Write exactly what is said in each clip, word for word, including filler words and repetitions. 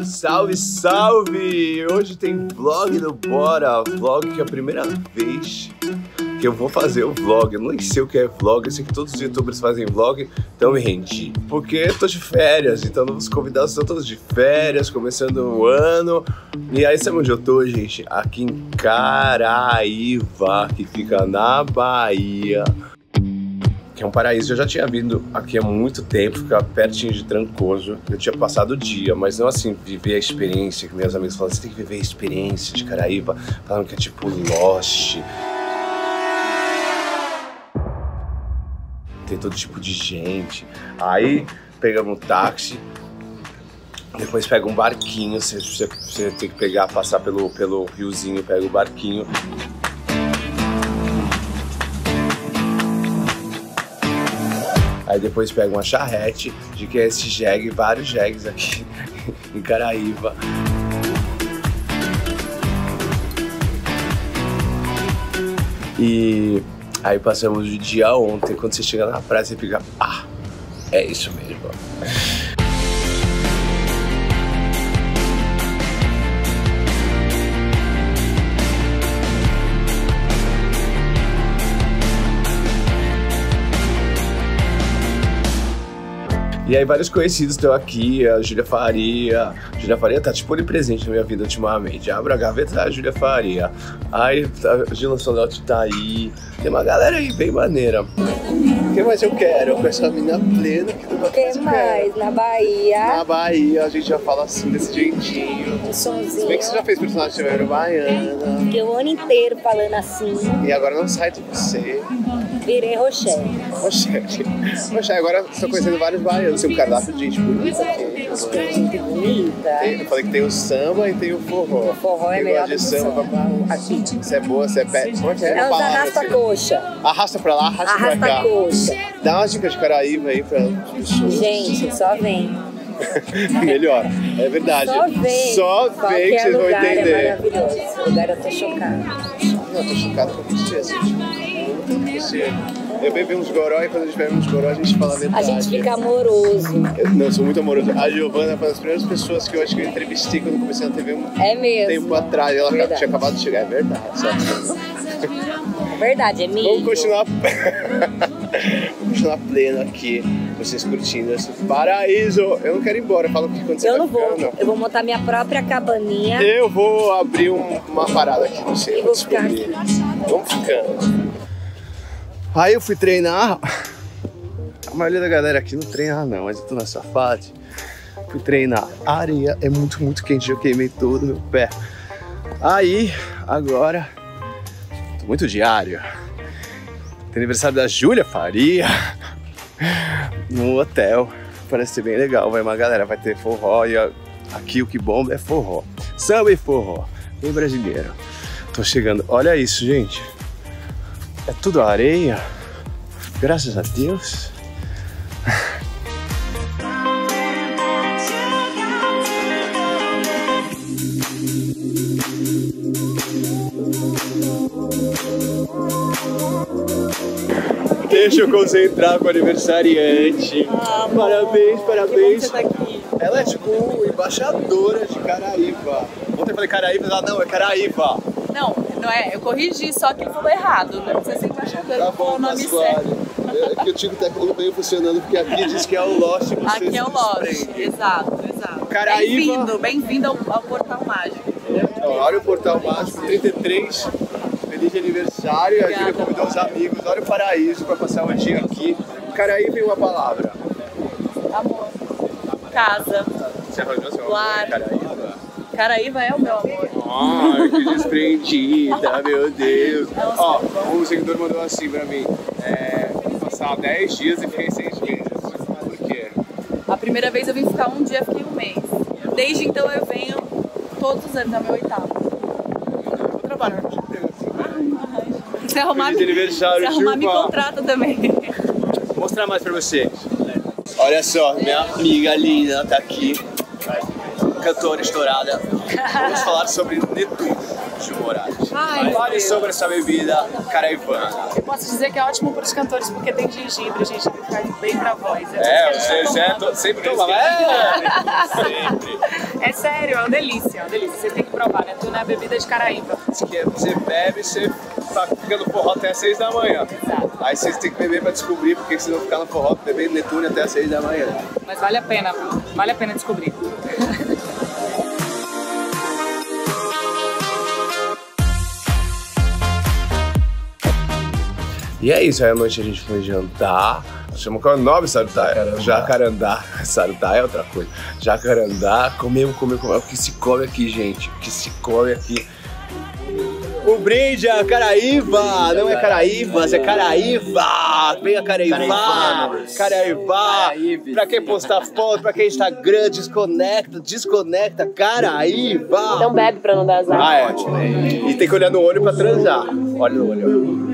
Salve, salve! Hoje tem vlog do Bora, vlog que é a primeira vez que eu vou fazer o vlog. Eu nem sei o que é vlog, eu sei que todos os youtubers fazem vlog, então me rendi. Porque eu tô de férias, então os convidados estão todos de férias, começando o ano. E aí sabe onde eu tô, gente? Aqui em Caraíva, que fica na Bahia. Que é um paraíso. Eu já tinha vindo aqui há muito tempo, ficava pertinho de Trancoso. Eu tinha passado o dia, mas não assim, viver a experiência, que meus amigos falam, você tem que viver a experiência de Caraíva, falando que é tipo Lost. Tem todo tipo de gente. Aí pegamos um táxi, depois pega um barquinho, você, você, você tem que pegar, passar pelo, pelo riozinho, pega o barquinho. Aí depois pega uma charrete, de que é esse jegue, vários jegues aqui em Caraíva. E aí passamos o dia ontem, quando você chega na praia você fica, ah, é isso mesmo. E aí vários conhecidos estão aqui, a Júlia Faria. A Júlia Faria tá tipo onipresente na minha vida ultimamente. Abra a gaveta, a Júlia Faria. Aí a Gila Sonotti tá aí. Tem uma galera aí bem maneira. O que mais eu quero? Com essa menina plena aqui do O que mais? Na Bahia. Na Bahia, a gente já fala assim, desse jeitinho. Um sonzinho. Se bem que você já fez personagem de Baiana. Fiquei o ano inteiro falando assim. E agora não sai de você. Virei Rochelle. Rochelle. Rochelle, agora estou conhecendo vários baianos. Tem um cardápio de gente bonita aqui. Gente bonita. Tem, eu falei que tem o samba e tem o forró. O forró é Quem melhor gosta que de o samba. samba. Aqui. Você é boa, você é pé. Como é que é? É os arrasta-coxa. Arrasta pra lá, arrasta, pra cá. Arrasta-coxa. Dá umas dicas de Caraíva aí pra pessoas. Gente, só vem. Melhor, é verdade. Só vem. Só vem que vocês vão lugar entender. É maravilhoso. Esse lugar eu tô chocada. Não, eu tô chocado com você, assim. Você. Eu bebi uns goró e quando a gente bebe uns goró a gente fala a verdade. A gente fica amoroso. Eu, não, eu sou muito amoroso. A Giovana foi uma das primeiras pessoas que eu acho que eu entrevistei quando comecei na T V um é mesmo. tempo atrás. Ela verdade. tinha acabado de chegar, é verdade. Sabe? Verdade, é mesmo. Vamos continuar. Vamos continuar pleno aqui, vocês curtindo esse paraíso. Eu não quero ir embora, fala que quando você Eu tá não vou. ficando. Eu vou montar minha própria cabaninha. Eu vou abrir um, uma parada aqui, não sei. E vou ficar aqui. Vamos ficando. Aí eu fui treinar. A maioria da galera aqui não treina não, mas eu tô na Safate. Fui treinar. A areia é muito, muito quente. Eu queimei todo o meu pé. Aí, agora, tô muito diário. Tem aniversário da Júlia Faria no hotel. Parece ser bem legal. Vai uma galera, vai ter forró. E aqui o que bomba é forró. Samba e forró. Bem brasileiro. Tô chegando. Olha isso, gente. É tudo areia, graças a Deus. Deixa eu concentrar com o aniversariante. Ah, parabéns, parabéns. Que bom que você tá aqui. Ela é tipo embaixadora de Caraíva. Ontem eu falei Caraíva, ela não, é Caraíva. Não, não é, eu corrigi, só que ele falou errado, não precisa ser embaixador, Tá vou falar bom, o nome Pasquale. certo. É que eu tive o técnico bem funcionando, porque aqui diz que é o Lost. Aqui é o Lost, exato, exato. Caraíva. Bem-vindo, bem-vindo ao, ao Portal Mágico. Ó, olha o Portal Mágico, trinta e três, feliz aniversário. A Júlia convidou os amigos, olha o paraíso para passar o dia aqui. Caraíva e uma palavra. Amor. Casa. Você arranjou seu Lar. Caraíva? Caraíva é o meu amor. Ai, que desprendida, meu Deus. Ó, um seguidor mandou assim pra mim, é, passar dez dias e fiquei seis meses. Por quê? A primeira vez eu vim ficar um dia, fiquei um mês. Desde então eu venho todos os anos, é o meu oitavo. Vou trabalhar no emprego assim. Se arrumar, Feliz aniversário, se arrumar me Silva. contrata também. Vou mostrar mais pra vocês. Olha só, minha amiga linda, ela tá aqui. cantora estourada. Vamos falar sobre Netuno de Moraes. Ai, Fale Deus. sobre essa bebida caraivana. Eu posso dizer que é ótimo para os cantores porque tem gengibre, gengibre faz bem pra voz. É, por isso que você, a gente você tá é tomando. to- sempre toma, é, sempre. É sério, é uma delícia, é uma delícia. Vocês têm que provar, né? Tudo é bebida de Caraíba. Que você bebe, você tá ficando forró até as seis da manhã. Exato. Aí vocês têm que beber pra descobrir porque vocês vão ficar no forró bebendo Netuno até as seis da manhã. Mas vale a pena, viu? Vale a pena descobrir. E é isso, aí à noite a gente foi jantar. Chama qual é o nome, Sarutá? Jacarandá. Sarutá é outra coisa. Jacarandá, comemos, comemos, comemos. O que se come aqui, gente? O que se come aqui? O brinde é Caraíva, não é Caraívas, é Caraíva. Venha Caraíva, Caraíva. Pra quem postar foto, pra quem Instagram, desconecta, desconecta, Caraíva. Então bebe pra não dar azar. Ah, é. E tem que olhar no olho pra transar. Olha no olho.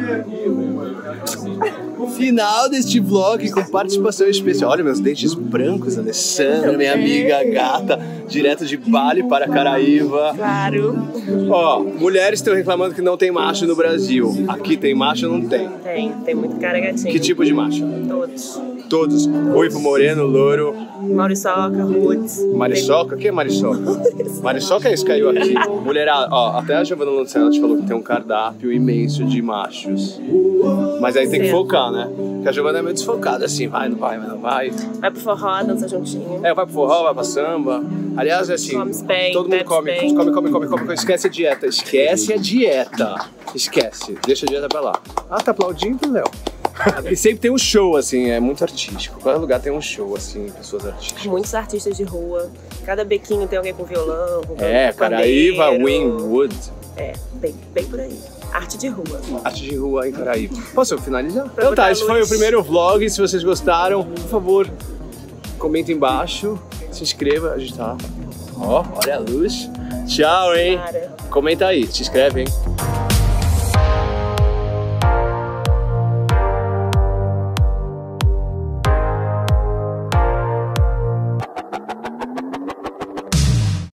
Final deste vlog com participação especial. Olha meus dentes brancos, Alessandra, minha amiga gata, direto de Bali para Caraíva. Claro. Ó, mulheres estão reclamando que não tem macho no Brasil. Aqui tem macho ou não tem? Tem, tem muito cara gatinho. Que tipo de macho? Todos. Todos. Ruivo, moreno, louro. Mauriçoca, Roots. Mariçoca? Quem é Mariçoca? Mariçoca é isso que caiu aqui. Mulherada, ó, até a Giovanna Luciana te falou que tem um cardápio imenso de machos. Mas aí tem que Certo. focar, né? Porque a Giovanna é meio desfocada, assim, vai, não vai, mas não vai. Vai pro forró, dança juntinho. É, vai pro forró, vai pra samba. Aliás, é assim, Come bem, todo mundo bebe come, bem. come, come, come, come, come, esquece a dieta, esquece a dieta. Esquece, deixa a dieta pra lá. Ah, tá aplaudindo, Léo? E sempre tem um show, assim, é muito artístico. Cada lugar tem um show, assim, pessoas artísticas. Muitos artistas de rua. Cada bequinho tem alguém com violão, com É, com Caraíva, pandeiro. Winwood. É, bem, bem por aí. Arte de rua. Arte de rua em Caraíba. Posso finalizar? Pra Então tá, botar esse foi luz. o primeiro vlog. Se vocês gostaram, por favor, comenta embaixo, se inscreva. A gente tá... Ó, olha a luz. Tchau, hein? Cara. Comenta aí, se inscreve, hein?